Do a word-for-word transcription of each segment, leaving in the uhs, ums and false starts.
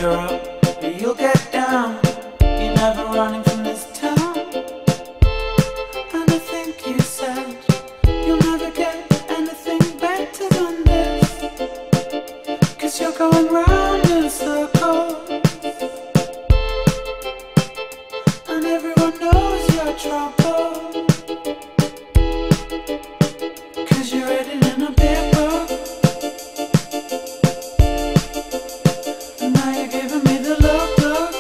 you're up, you'll get down. You're never running from this town. And I think you said you'll never get anything better than this, 'cause you're going round in circles, and everyone knows your trouble, 'cause you're written in a big book. And now you're giving me the look, look.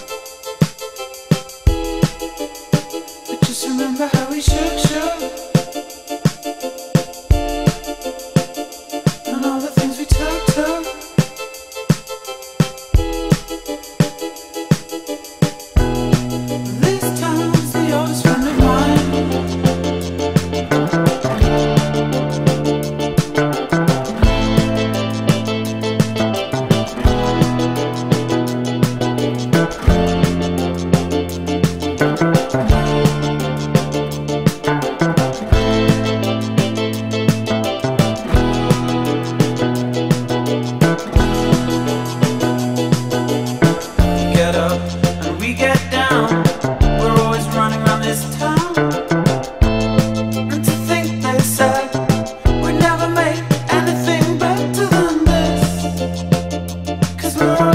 But just remember how we shook, shook, and all the things we took, took. This time's the oldest friend of mine. Get up and we get down. We're always running around this town. And to think they said we'd never make anything better than this, 'cause we're all